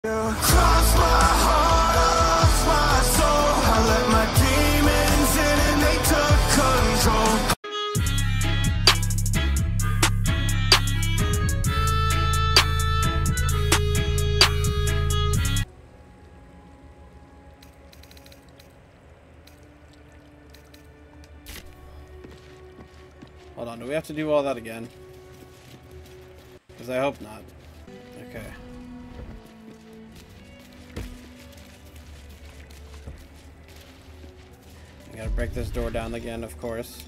Cross my heart, lost my soul. I let my demons in and they took control. Hold on, do we have to do all that again? Because I hope not. Okay. I gotta break this door down again, of course.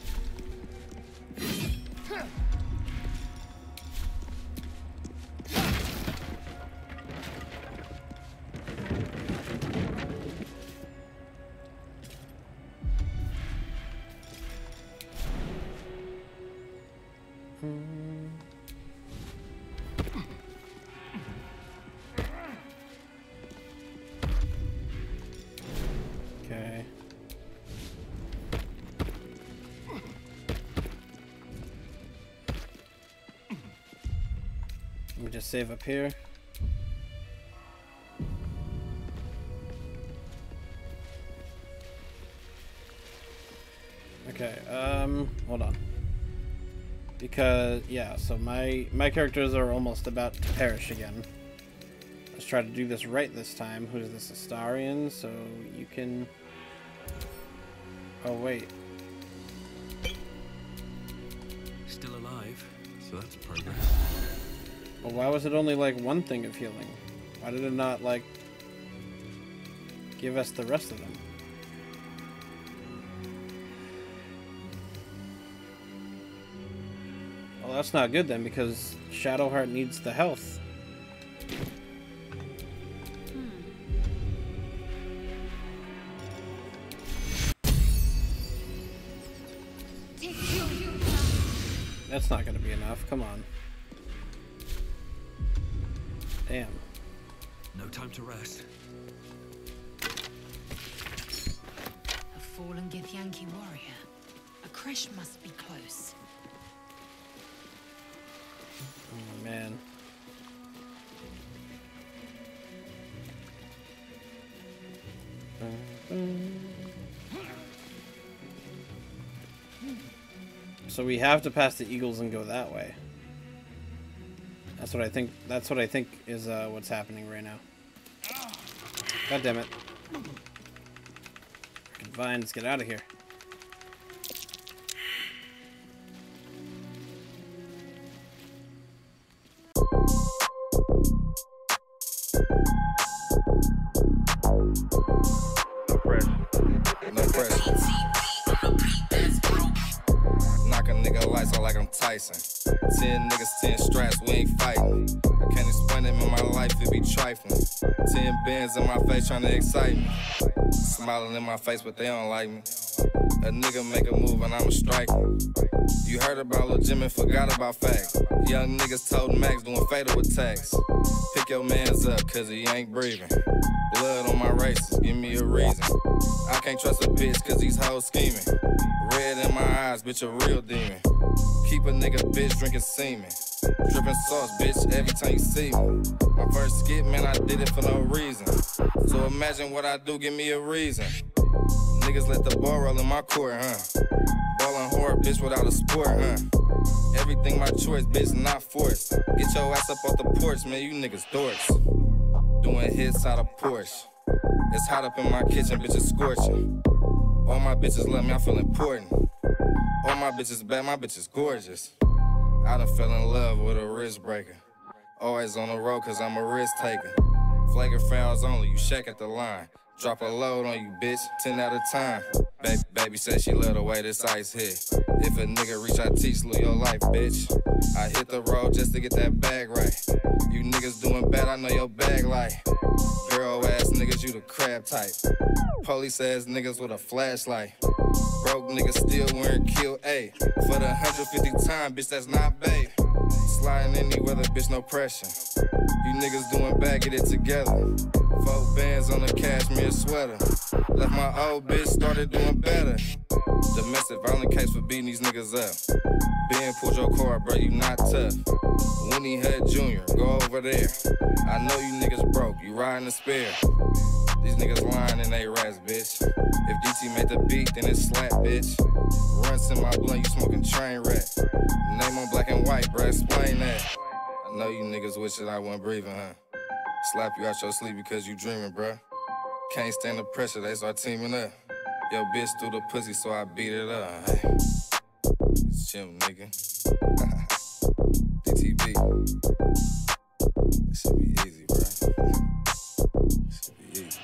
Okay. Let me just save up here. Okay, hold on. Because, yeah, so my characters are almost about to perish again. Let's try to do this right this time. Who's this? Astarian? So you can... Oh, wait. Still alive, so that's progress. Well, why was it only like one thing of healing? Why did it not, like, give us the rest of them? Well, that's not good then, because Shadowheart needs the health. That's not going to be enough. Come on. Damn. No time to rest. A fallen Githyanki warrior. A crash must be close. Oh, man. So we have to pass the eagles and go that way. That's what I think. That's what I think is what's happening right now. God damn it! Freaking vines, get out of here! No pressure. No pressure. Knock a nigga lights out like I'm Tyson. 10 niggas, 10 straps, we ain't fighting. I can't explain them in my life, it be trifling. 10 bands in my face trying to excite me. Smiling in my face, but they don't like me. A nigga make a move and I'ma strike him. You heard about Lil Jim and forgot about facts. Young niggas told Max doing fatal attacks. Pick your mans up, cause he ain't breathing. Blood on my races, give me a reason. I can't trust a bitch cause these hoes scheming. Red in my eyes, bitch a real demon. Keep a nigga bitch drinking semen. Dripping sauce, bitch, every time you see me. My first skit, man, I did it for no reason. So imagine what I do, give me a reason. Niggas let the ball roll in my court, huh? Ballin' hard, bitch, without a sport, huh? Everything my choice, bitch, not forced. Get your ass up off the porch, man, you niggas dorks. Doing hits out of Porsche. It's hot up in my kitchen, bitch, it's scorching. All my bitches love me, I feel important. All my bitches bad, my bitch is gorgeous. I done fell in love with a wrist breaker. Always on the road, cause I'm a risk taker. Flagrant fouls only, you shake at the line. Drop a load on you, bitch, 10 at a time. Baby said she love the way this ice hit. If a nigga reach, I teach Lou your life, bitch. I hit the road just to get that bag right. You niggas doing bad, I know your bag like. Girl ass niggas, you the crab type. Police ass niggas with a flashlight. Broke niggas still wearing kill A. For the 150th time, bitch, that's not babe. Sliding any weather, bitch, no pressure. You niggas doing bad, get it together. 4 bands on a cashmere sweater. Left my old bitch, started doing better. Domestic violent case for beating these niggas up. Ben pulled your car, bro, you not tough. Winnie Head Jr., go over there. I know you niggas broke, you riding a spare. These niggas lying and they rats, bitch. If DT made the beat, then it's slap, bitch. Runs in my blunt, you smoking train wreck. Name on black and white, bruh, explain that. I know you niggas wishing I wasn't breathing, huh? Slap you out your sleep because you dreaming, bruh. Can't stand the pressure, they start teaming up. Yo, bitch threw the pussy, so I beat it up. Hey. It's chill, nigga. DTV. It should be easy, bruh. It should be easy,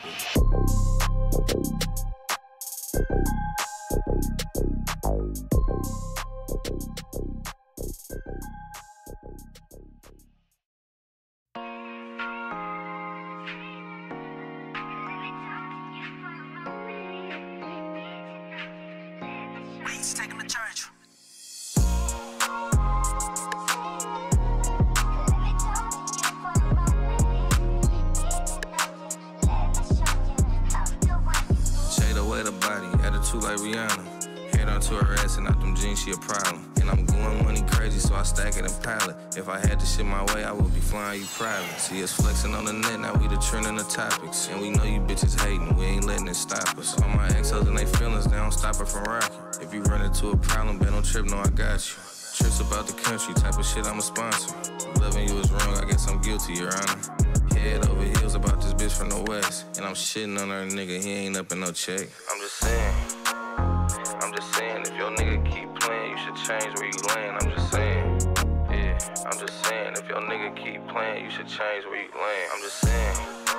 Take him to church. Shade away the body, attitude like Rihanna. Head onto her ass and out them jeans, she a problem. And I'm going money crazy, so I stack it and pile it. If I had this shit my way, I would be flying you private. See us flexing on the net, now we the trending the topics. And we know you bitches hating, we ain't letting it stop us. All my ex-hoes and they feelings, they don't stop her from rocking. If you run into a problem, bet don't trip, no, I got you. Trips about the country, type of shit I'm a sponsor. Loving you is wrong, I guess I'm guilty, Your Honor. Head over heels about this bitch from the West. And I'm shitting on her nigga, he ain't up in no check. I'm just saying, if your nigga keep playing, you should change where you land. I'm just saying, yeah, I'm just saying, if your nigga keep playing, you should change where you land. I'm just saying.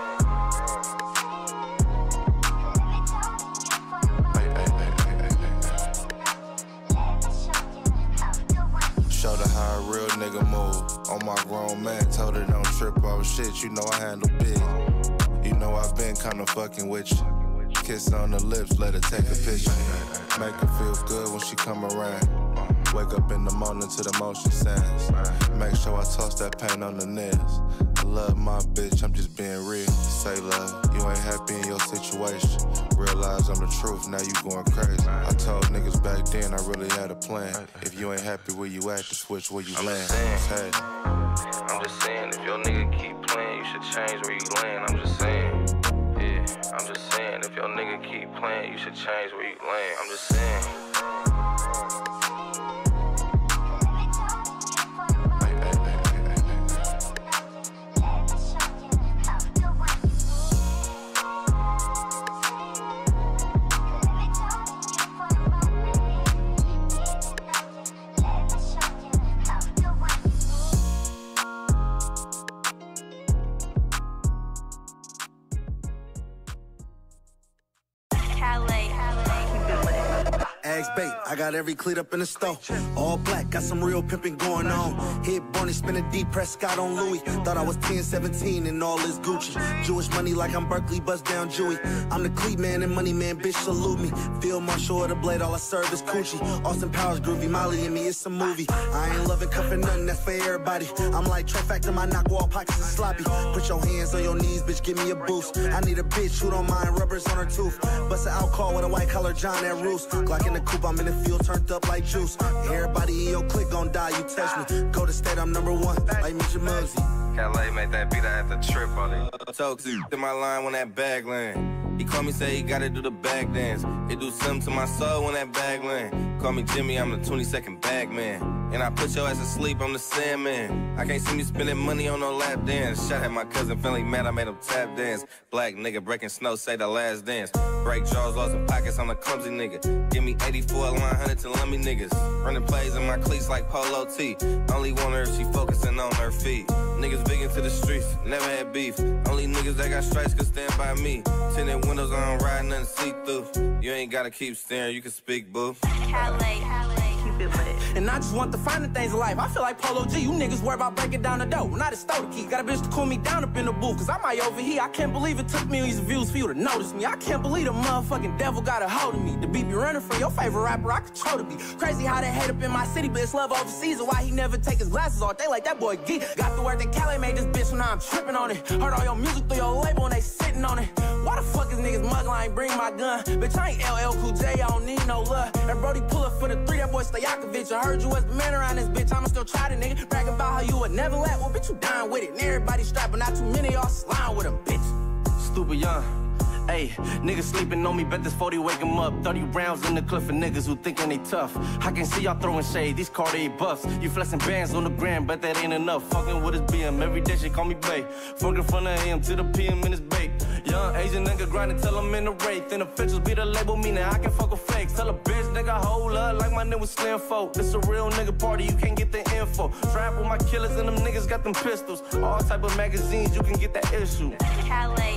Showed her how a real nigga move. On my grown man, told her don't trip off shit. You know I handle big. You know I've been kinda fucking with you. Kiss on the lips, let her take a picture. Make her feel good when she come around. Wake up in the morning to the motion signs. Make sure I toss that paint on the nails. I love my bitch, I'm just being real. Say love, you ain't happy in your situation. Realize I'm the truth, now you going crazy. I told niggas back then I really had a plan. If you ain't happy where you at, to switch where you land. I'm just saying, if your nigga keep playing, you should change where you land. I'm just saying, yeah, I'm just saying, if your nigga keep playing, you should change where you land. I'm just saying. Bait. I got every cleat up in the store. All black, got some real pimping going on. Hit Barney, spinning deep, press Scott on Louis. Thought I was 10, 17 and all this Gucci. Jewish money like I'm Berkeley, bust down Jewy. I'm the cleat man and money man, bitch, salute me. Field Marshal of the blade, all I serve is coochie. Austin Powers, groovy, Molly and me, it's a movie. I ain't loving cuffing nothing, that's for everybody. I'm like trifecta, my knock wall pockets is sloppy. Put your hands on your knees, bitch, give me a boost. I need a bitch who don't mind rubbers on her tooth. Bust an out call with a white collar John at roost. Glock in the coupe, I'm in the field, turned up like juice. Everybody in your clique gon' die, you touch me. Go to state, I'm #1, like Mitch Muggsy. Calais made that beat, I had to trip on it. Talk to my line when that bag land. He called me, say he gotta do the bag dance. It do something to my soul when that bag land. Call me Jimmy, I'm the 22nd bag man. And I put your ass to sleep, I'm the Sandman. I can't see me spending money on no lap dance. Shot at my cousin, feeling mad, I made him tap dance. Black nigga breaking snow, say the last dance. Break jaws, lost in pockets, I'm a clumsy nigga. Give me 84, line 100 to lummy niggas. Running plays in my cleats like Polo T. Only want her if she focusing on her feet. Niggas big into the streets, never had beef. Only niggas that got stripes could stand by me. Tinted windows, I don't ride nothing see-through. You ain't gotta keep staring, you can speak, boo. Calais, keep And I just want the finer things in life. I feel like Polo G, you niggas worry about breaking down the dough. When I just stole the key, got a bitch to cool me down up in the booth. Cause I might overheat. I can't believe it took millions of views for you to notice me. I can't believe the motherfucking devil got a hold of me. The beat be running from your favorite rapper, I control the beat. Crazy how they hate up in my city, but it's love overseas. And why he never take his glasses off. They like that boy geek. Got the work that Cali made this bitch, so now I'm tripping on it. Heard all your music through your label and they sitting on it. Why the fuck is niggas muggling? I ain't bring my gun. Bitch, I ain't LL Cool J, I don't need no love. And Brody pull up for the 3, that boy Stojakovic. I heard you was the man around this bitch, I'ma still try to nigga. Bragging about how you would never let, well bitch, you dying with it. And everybody strapping, not too many y'all slime with them, bitch. Stupid young. Ayy, niggas sleeping on me, bet this 40 wake 'em up. 30 rounds in the clip for niggas who thinking they tough. I can see y'all throwing shade, these Cartier buffs. You flexing bands on the gram, bet that ain't enough. Fucking with his BM, every day she call me bae. Fucking from the AM to the PM in his bake. Young Asian nigga grinding till I'm in the wraith. And officials be the label, meaning I can fuck with fakes. Tell a bitch nigga hold up like my nigga was Slim Folk. This a real nigga party, you can't get the info. Trap with my killers and them niggas got them pistols. All type of magazines, you can get that issue. Calais.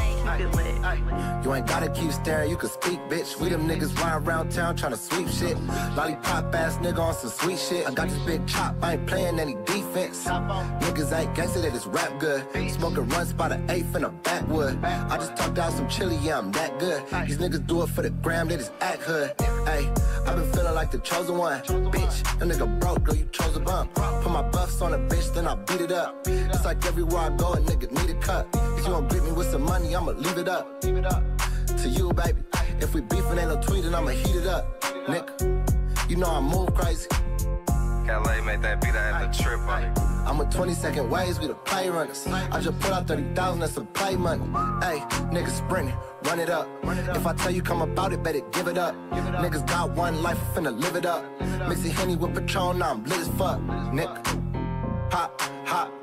You ain't gotta keep staring, you can speak, bitch. We them niggas ride around town tryna sweep shit. Lollipop ass nigga on some sweet shit. I got this big chop, I ain't playing any defense. Niggas ain't gangsta, they just rap good. Smoking runs by the 8th in the backwood. I just talked out some chili, yeah, I'm that good. These niggas do it for the gram, they just act hood. Ayy, I been feeling like the chosen one. Bitch, a nigga broke, girl, you chose a bump. Put my buffs on a bitch, then I beat it up. It's like everywhere I go, a nigga need a cut. If you don't greet me with some money, I'ma leave it up. To you, baby. If we beefing, ain't no tweeting, I'ma heat it up. Nigga, you know I move crazy. Calais made that beat, I had to trip on it. I'm a 22nd ways, we the play runners. I just put out 30,000, that's some play money. Hey, niggas sprinting, run it up. If I tell you come about it, better give it up. Niggas got one life, I'm finna live it up. Mix it Henny with Patron, now I'm lit as fuck. Nigga, pop, hop,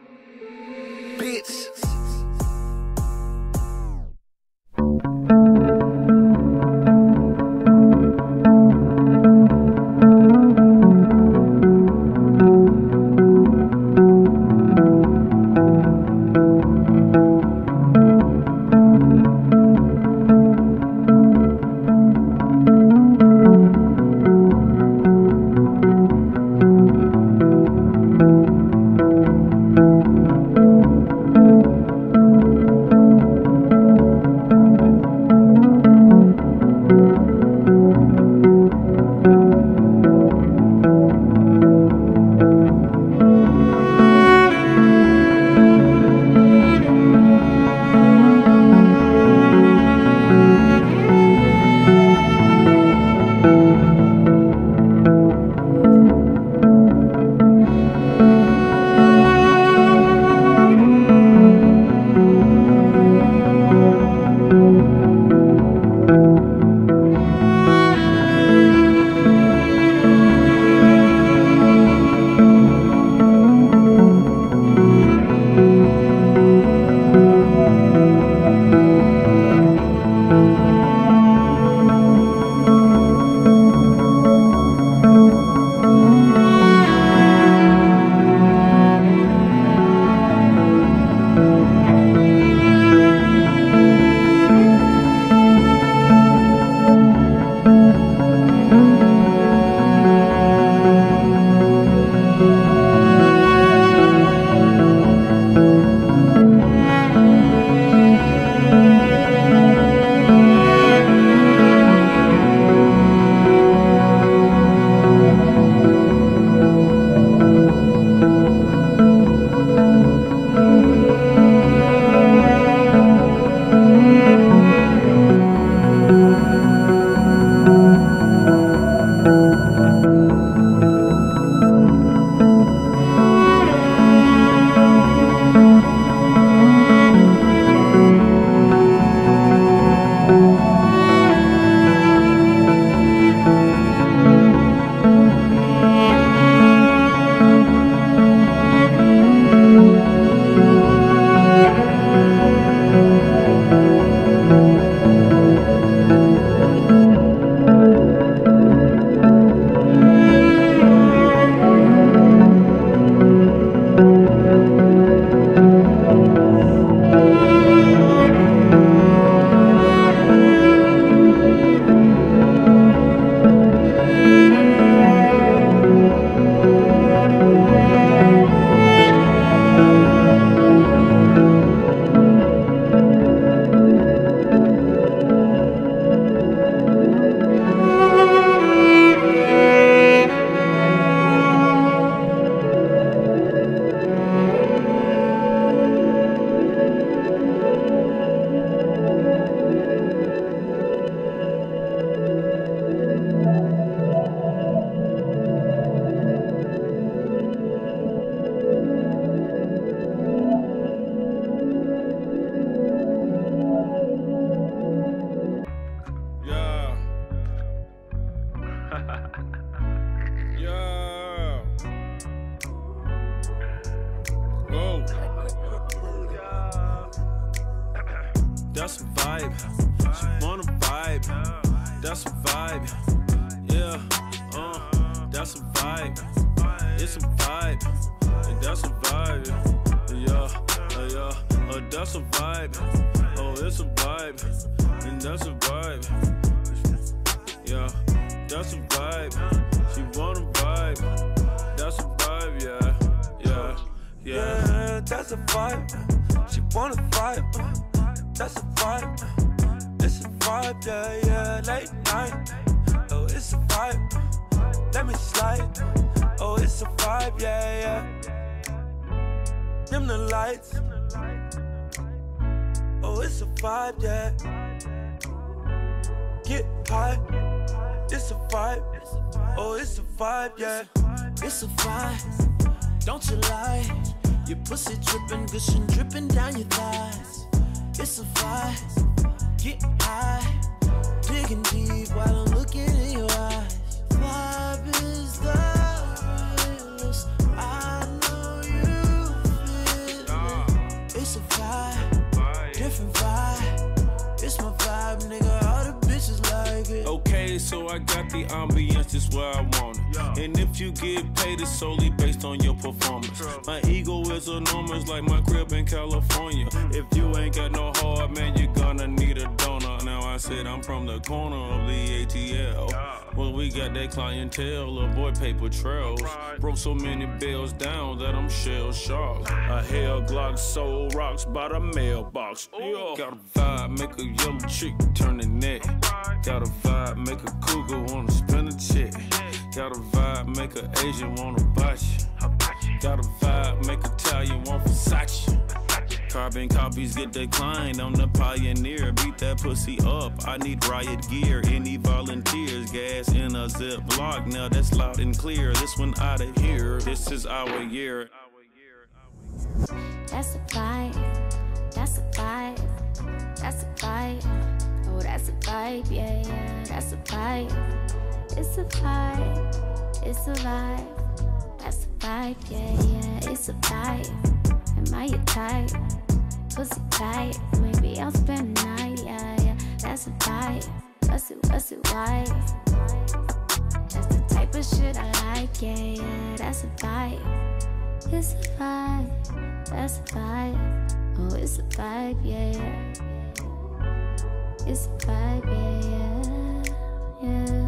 bitch. that's a vibe. She wanna vibe, that's a vibe. Yeah, that's a vibe. It's a vibe, and that's a vibe. Yeah, that's a vibe. Oh, it's a vibe, and that's a vibe. Yeah, that's a vibe. She wanna vibe, that's a vibe. Yeah, that's a vibe. She wanna vibe, that's a vibe. It's a vibe, yeah, late night. Oh, it's a vibe. Let me slide. Oh, it's a vibe, yeah. Dim the lights. Oh, it's a vibe, yeah. Get high. It's a vibe. Oh, it's a vibe, yeah. It's a vibe. Don't you lie. Your pussy dripping, gushing, dripping down your thighs. It's a vibe. Get high. Digging deep while I'm looking in your eyes. Vibe is the realest. I know you feel it. It's a vibe, different vibe. It's my vibe, nigga. All the bitches like it. Okay, so I got the ambience just where I want it. And if you get paid, it's solely based on your performance. My ego is enormous like my crib in California. If you ain't got no heart, man, you're gonna need a donor. Now I said I'm from the corner of the ATL. Well, we got that clientele, avoid paper trails. Broke so many bills down that I'm shell-shocked. A hell Glock sold rocks by the mailbox. Got a vibe, make a yellow chick turn the neck. Got a vibe, make a cougar wanna spin a check. Got a vibe, make a Asian wanna bite you. Got a vibe, make Italian want Versace. Carbon copies get declined, I'm the pioneer. Beat that pussy up, I need riot gear. Any volunteers, gas in a Ziploc. Now that's loud and clear, this one out of here. This is our year. That's a vibe, that's a vibe, that's a vibe. Oh, that's a vibe, yeah, that's a vibe. It's a vibe, it's a vibe. That's a vibe, yeah, it's a vibe. Am I your type? Pussy tight, maybe I'll spend the night, yeah. That's a vibe, what's it, why? That's the type of shit I like, yeah, that's a vibe. It's a vibe, that's a vibe. Oh, it's a vibe, yeah. It's a vibe, yeah.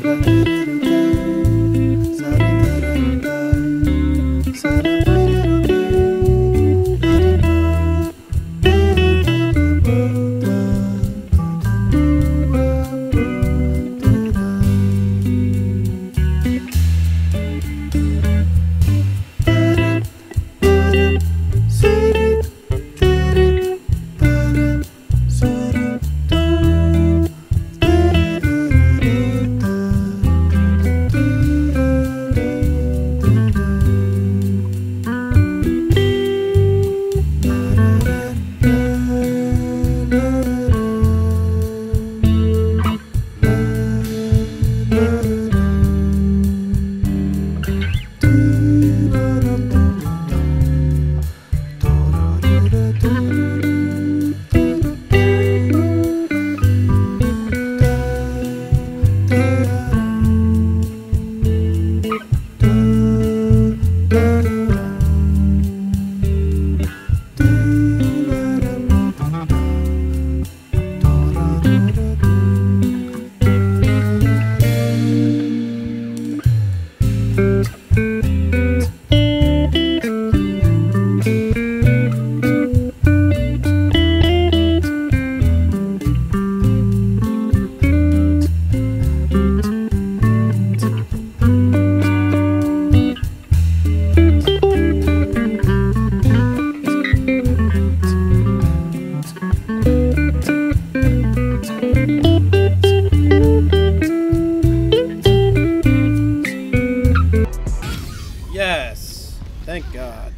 Thank God.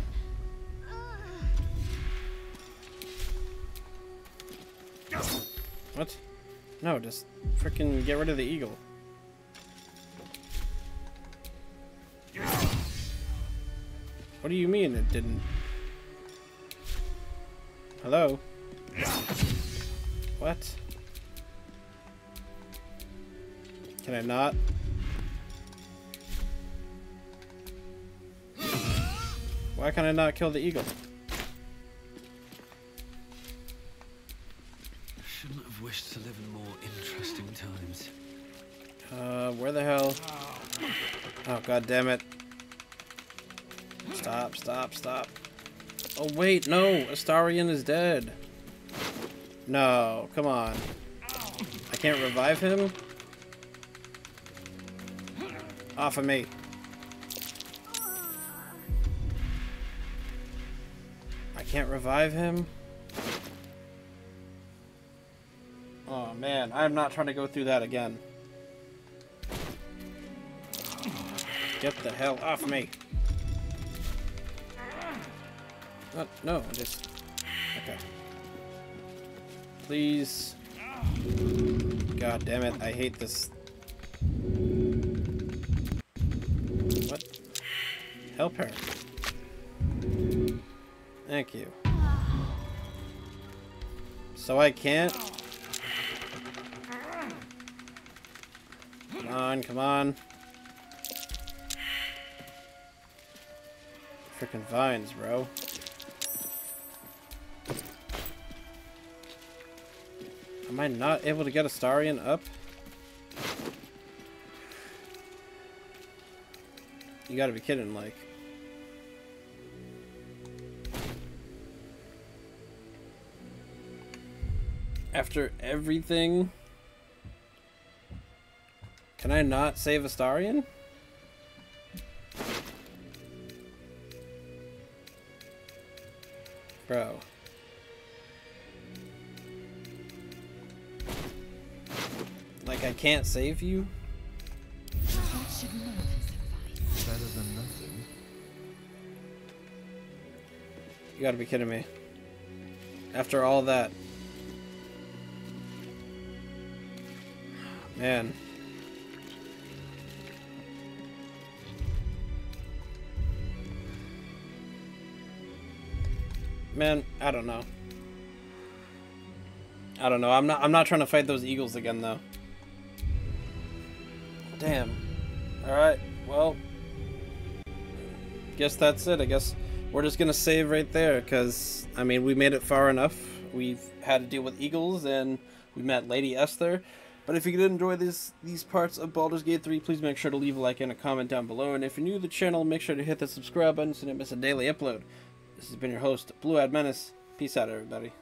What? No, just freaking get rid of the eagle. What do you mean it didn't? Hello? What? Can I not? Why can I not kill the eagle? Shouldn't have wished to live in more interesting times. Where the hell? Oh, God damn it. Stop, stop, stop. Oh, wait, no. Astarion is dead. No, come on. I can't revive him? Off of me. I can't revive him? Oh, man. I'm not trying to go through that again. Get the hell off me. What? No, just... Okay. Please. God damn it, I hate this. What? Help her. Thank you. So I can't? Come on, come on. Frickin' vines, bro. Am I not able to get Astarion up? You gotta be kidding, like. After everything? Can I not save Astarion? Bro. Like, I can't save you? Better than nothing. You gotta be kidding me. After all that. Man. Man, I don't know. I don't know. I'm not trying to fight those eagles again though. Damn. Alright, well, guess that's it. I guess we're just gonna save right there, because, I mean, we made it far enough. We've had to deal with eagles, and we met Lady Esther. But if you did enjoy these parts of Baldur's Gate 3, please make sure to leave a like and a comment down below. And if you're new to the channel, make sure to hit the subscribe button so you don't miss a daily upload. This has been your host, Blue Eyed Menace. Peace out, everybody.